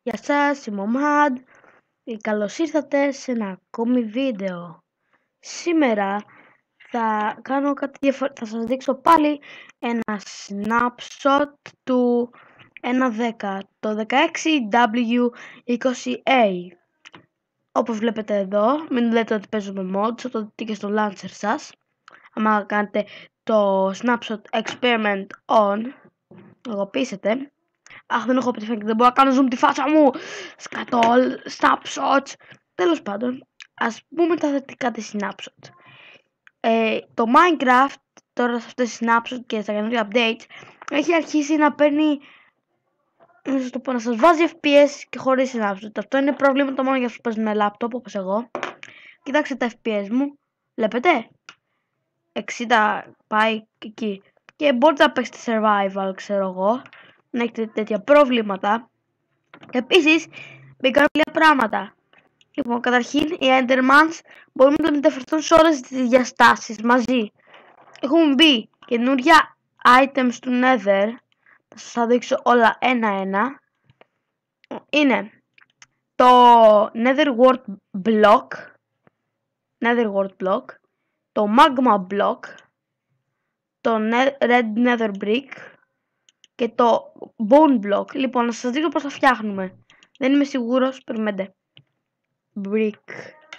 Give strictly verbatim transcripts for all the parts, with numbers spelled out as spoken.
Γεια σας, είμαι ο Mad. Καλώς ήρθατε σε ένα ακόμη βίντεο. Σήμερα θα κάνω κάτι διαφορετικό. Θα σας δείξω πάλι ένα snapshot του ένα δέκα, το δεκαέξι ντάμπλιου είκοσι έι. Όπως βλέπετε εδώ, μην λέτε ότι παίζω με mods, θα το δείτε και στο launcher σας. Άμα κάνετε το snapshot experiment on, λογοποιήσετε. Αχ, δεν έχω πετύχει και δεν μπορώ να κάνω zoom τη φάτσα μου. Σκατώ, snapshots. Τέλος πάντων, ας πούμε τα θετικά της snapshot. Ε, το Minecraft, τώρα σε αυτές τις snapshot και στα καινούργια updates, έχει αρχίσει να παίρνει, να σας το πω, να σας βάζει εφ πι ες και χωρίς snapshot. Αυτό είναι πρόβλημα το μόνο για αυτούς που παίζουν με laptop, όπως εγώ. Κοιτάξτε τα εφ πι ες μου, βλέπετε. εξήντα πάει εκεί. Και μπορείτε να παίξετε survival, ξέρω εγώ. Να έχετε τέτοια προβλήματα. Επίσης, μπήκαν λίγα πράγματα. Λοιπόν, καταρχήν, οι Endermans μπορούν να μεταφερθούν σε όλες τις διαστάσεις μαζί. Έχουν μπει καινούρια items του Nether. Θα σας τα δείξω όλα ένα-ένα. Είναι το Nether Wart Block, Nether Wart Block, το Magma Block, το Red Nether Brick και το Bone Block. Λοιπόν, να σας δείξω πώς θα φτιάχνουμε. Δεν είμαι σίγουρος, περιμένετε. Brick.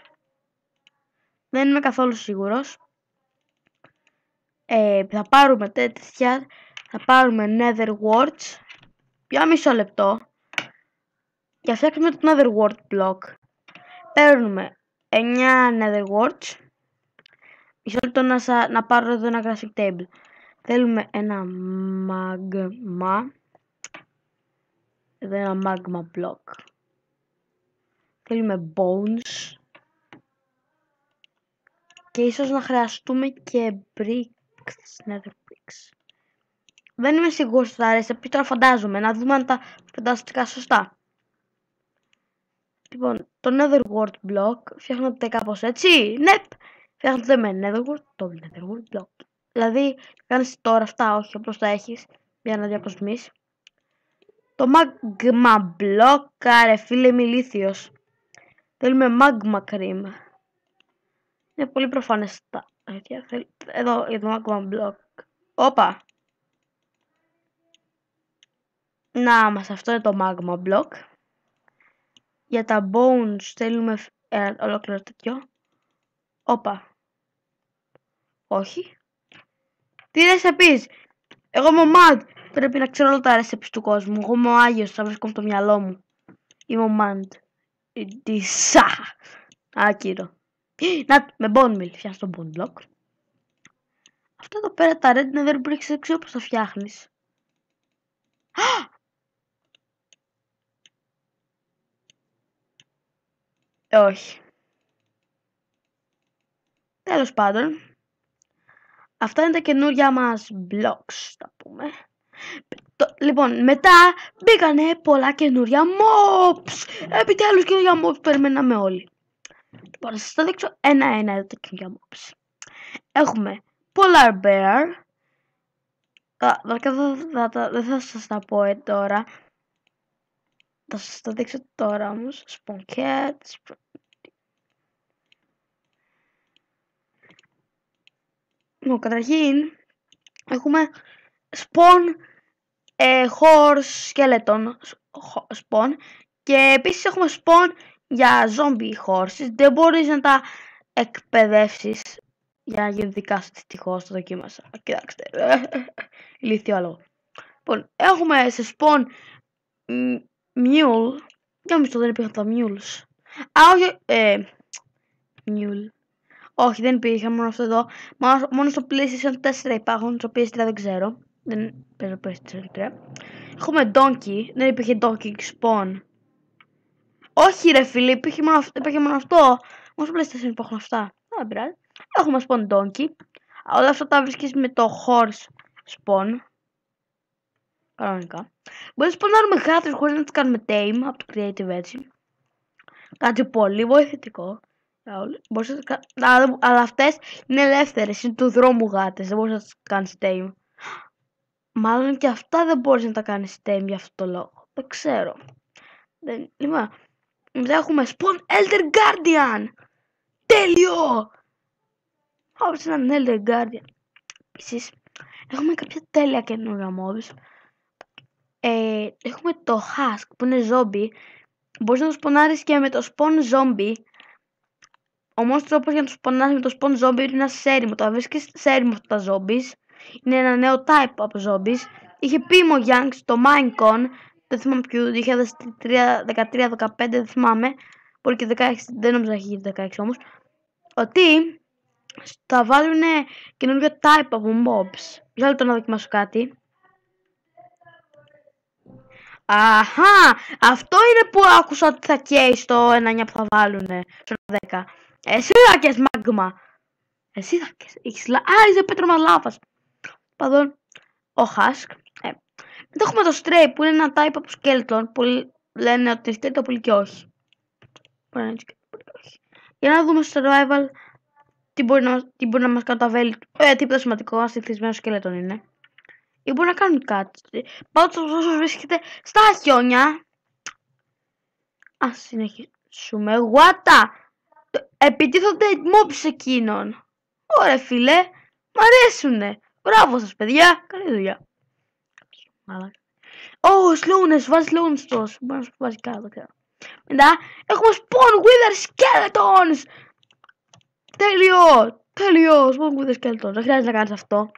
Δεν είμαι καθόλου σίγουρος. Ε, θα πάρουμε τέτοια. Θα πάρουμε Nether Warts. Για μισό λεπτό. Και θα φτιάξουμε το Nether Wart Block. Παίρνουμε εννιά Nether Warts. Μισό λεπτό να, σα, να πάρω εδώ ένα graphic table. Θέλουμε ένα magma. Εδώ ένα magma block. Θέλουμε bones. Και ίσως να χρειαστούμε και bricks, nether bricks. Δεν είμαι σίγουρος ότι θα αρέσει, επίσης τώρα φαντάζομαι, να δούμε αν τα φανταστικά σωστά. Λοιπόν, το nether wart block φτιάχνεται κάπως έτσι, ναι, φτιάχνεται με nether wart, το nether wart block. Δηλαδή, κάνεις τώρα αυτά, όχι όπως τα έχεις, για να διακοσμείς. Το magma block, άρε φίλε, είμαι ηλίθιος. Θέλουμε magma cream. Είναι πολύ προφανές τα τέτοια. Εδώ για το magma block. Όπα. Να μας, αυτό είναι το magma block. Για τα bones θέλουμε ε, ολόκληρο τέτοιο. Όπα. Όχι. Τι recipes. Εγώ είμαι ο Mad. Πρέπει να ξέρω όλα τα recipes του κόσμου. Εγώ είμαι ο Άγιος, θα βρίσκω το μυαλό μου. Είμαι ο Mad. Τισά. Άκυρο. Να, με bone meal. Φτιάχνεις το bone block. Αυτά εδώ πέρα τα red nether bricks δεν ξέρω πώς τα φτιάχνεις. Ε, όχι. Τέλος πάντων. Αυτά είναι τα καινούργια μας blocks, θα πούμε. Το, λοιπόν, μετά μπήκανε πολλά καινούρια mobs. Επιτέλους καινούρια mobs περιμέναμε όλοι. Λοιπόν, να σας τα δείξω ένα-ένα εδώ τα καινούρια mobs. Έχουμε Polar Bear. Δεν θα σας τα πω ε, τώρα. Θα σας τα δείξω τώρα όμως. Spawn Cat. Λοιπόν, καταρχήν έχουμε Spawn ε, Horse Skeleton Spawn. Και επίσης έχουμε Spawn για Zombie Horses. Δεν μπορείς να τα εκπαιδεύσεις για να γίνουν δικά σου, δυστυχώς το δοκίμασα. Κοιτάξτε. Ηλίθιο. Λοιπόν, έχουμε σε Spawn Mule. Για μισό δεν υπήρχαν τα Mules. Α, όχι. Ε, Mule. Όχι, δεν υπήρχαν μόνο αυτό εδώ. Μόνο στο PlayStation τέσσερα υπάρχουν. Στο πι ες θρι δεν ξέρω. Δεν παίζω PlayStation τρία. Έχουμε Donkey. Δεν υπήρχε Donkey Spawn. Όχι ρε φίλε, υπήρχε μόνο, υπήρχε μόνο αυτό. Μόνο στο PlayStation υπάρχουν αυτά. Α, μπράβο. Έχουμε Spawn Donkey. Όλα αυτά τα βρίσκεις με το Horse Spawn. Κανονικά. Μπορείς να σπονάρουμε γάτες χωρίς να τις κάνουμε tame από το Creative έτσι. Κάτι πολύ βοηθητικό. Μπορείς να κα... αλλά, αλλά αυτές είναι ελεύθερες, είναι του δρόμου γάτες, δεν μπορείς να τις κάνεις tame. Μάλλον και αυτά δεν μπορείς να τα κάνεις tame για αυτό το λόγο. Δεν ξέρω. Δεν... Λοιπόν, μετά έχουμε Spawn Elder Guardian. Τέλειο! Όπως έναν Elder Guardian. Επίσης, έχουμε κάποια τέλεια καινούργια mods. Ε, έχουμε το Husk που είναι zombie. Μπορείς να το σπονάρεις και με το spawn zombie. Ο μόνος τρόπος για να το σπονάρεις με το spawn zombie είναι να σε έρημο. Το βρίσκεις σε έρημο αυτά τα zombies. Είναι ένα νέο type από zombies. Είχε πει ο Young στο Minecon. Δεν θυμάμαι ποιο, δύο χιλιάδες δεκατρία δεκαπέντε, δεν θυμάμαι. Μπορεί και δεκαέξι, δεν νομίζω να έχει γίνει δεκαέξι όμως. Ότι θα βάλουν καινούργιο type από mobs. Για λεπτό να δοκιμάσω κάτι. Αχα! Αυτό είναι που άκουσα ότι θα καίει στο ένα εννιά που θα βάλουνε. Στο ένα δέκα. Εσύ θα καίς μάγμα. Εσύ θα καίς. Έχεις λα... Α, είσαι πέτρωμα λάβας. Παντών, ο Husk. Ε. Μετά έχουμε το Stray που είναι ένα type από skeleton που λένε ότι είναι το πολύ και όχι. Μπορεί να είναι και πολύ και όχι. Για να δούμε στο survival τι μπορεί να, τι μπορεί να μας καταβέλει. Ε, τίποτα σημαντικό, ασυνηθισμένο skeleton είναι. Ή μπορεί να κάνουν κάτι. Πάντως όσο βρίσκεται στα χιόνια. Ας συνεχίσουμε. What? Επιτίθονται mobs εκείνων. Ωραία φίλε. Μ' αρέσουνε. Μπράβο σας παιδιά. Καλή δουλειά. Ω, σλούνες. Βάζει σλούνες τόσο. Μπορεί να σου βάζει κάτω. Μετά έχουμε spawn wither skeletons. Τέλειο. Τέλειο. Spawn wither skeletons. Δεν χρειάζεται να κάνεις αυτό.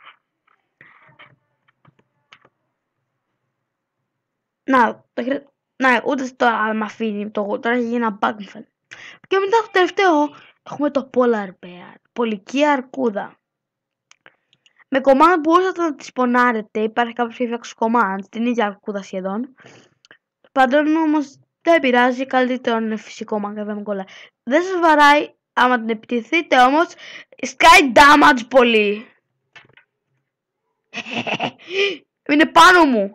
Να, να, ούτε τώρα μ' αφήνει το τώρα έχει γίνει ένα bug μου φαίνεται. Και μετά το τελευταίο έχουμε το Polar Bear, πολική αρκούδα. Με command μπορείτε να τη σπονάρετε, υπάρχει κάποιος που έφτιαξε command, την ίδια αρκούδα σχεδόν. Παντών όμως δεν πειράζει, καλύτερο είναι φυσικό μάγκα, δεν με κολλάει. Δεν σας βαράει, άμα την επιτεθείτε όμως, sky damage πολύ. Είναι πάνω μου.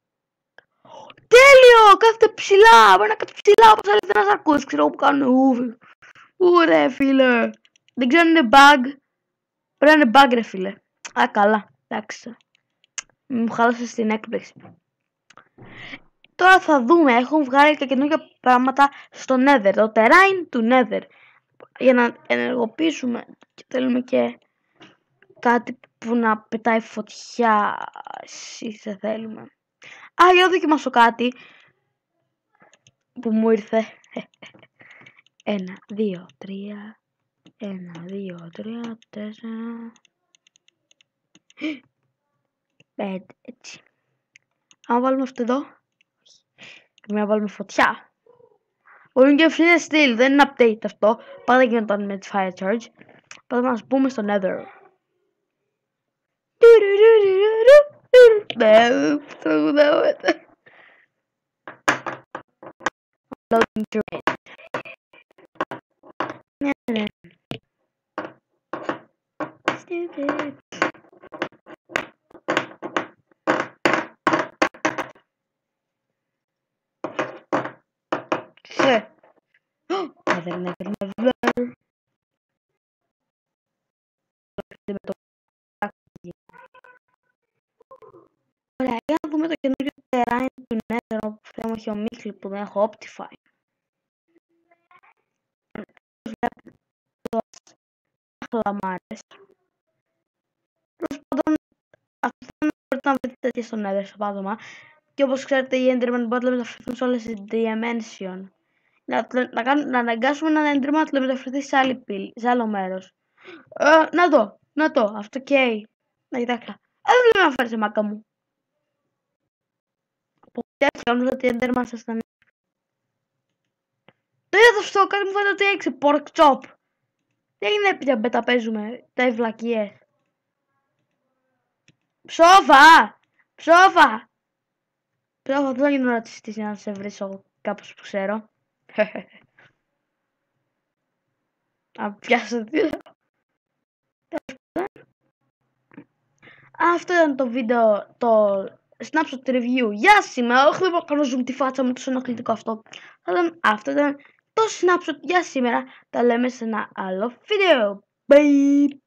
Τέλειο! Κάθεται ψηλά! Μπορεί να κάθεται ψηλά όπως άλλοι ένας αρκούδας, ξέρω που κάνουν ουβ. Ουρε φίλε! Δεν ξέρω αν είναι bug. Πρέπει να είναι bug ρε φίλε. Α, καλά. Εντάξει. Μου χάλασε στην έκπληξη. Τώρα θα δούμε. Έχουν βγάλει και καινούργια πράγματα στο Nether. Το terrain του Nether. Για να ενεργοποιήσουμε. Και θέλουμε και κάτι που να πετάει φωτιά. Εσείς δεν θέλουμε. Α, για να δοκιμάσω κάτι που μου ήρθε. Ένα, δύο, τρία. Ένα, δύο, τρία, τέσσερα. Πέντε, έτσι. Αν βάλουμε αυτό εδώ. Πρέπει να βάλουμε φωτιά. Μπορούμε και free steel, δεν είναι update αυτό. Πάντα γινόταν με τη fire charge. Πάντα να μας πούμε στο Nether. Ναι, τραγουδάμε. Loading terrain. Ναι, ναι. Stupid. Σε. Never, never, never. Ωραία, για να δούμε το καινούριο terrain του Nether όπου θέλω έχει ο Μίχλη που δεν έχω Optifine. Χλαμάρες. Τέλος πάντων, αυτό θα μπορείτε να βρείτε τέτοια στο Nether στο πάτωμα. Και όπως ξέρετε οι Enderman μπορείτε να μεταφερθούν σε όλες τις Dimension. Να, να, κάνουν, να αναγκάσουμε έναν Enderman να μεταφερθεί σε, άλλη πύλη, σε άλλο μέρος. Ε, να το, να το, αυτό καίει. Να κοιτάξτε. Ε, δεν πρέπει να φέρει σε μάκα μου. Ποτέ νόμιζα ότι η Enderman σας ήταν. Το είδα αυτό, κάτι μου φαίνεται ότι έξε, pork chop. Τι έγινε επειδή μπέτα παίζουμε, τα ευλακίες. Ψόφα! Ψόφα! Ψόφα, δεν θα γίνω ρατσιστής για να σε βρίσω κάπως που ξέρω. Α, πιάσα τι. Αυτό ήταν το βίντεο, το snapshot review για σήμερα. Όχι, δεν μπορώ να κάνω zoom τη φάτσα μου, τόσο ενοχλητικό αυτό. Αυτό ήταν το snapshot για σήμερα. Τα λέμε σε ένα άλλο βίντεο. Bye!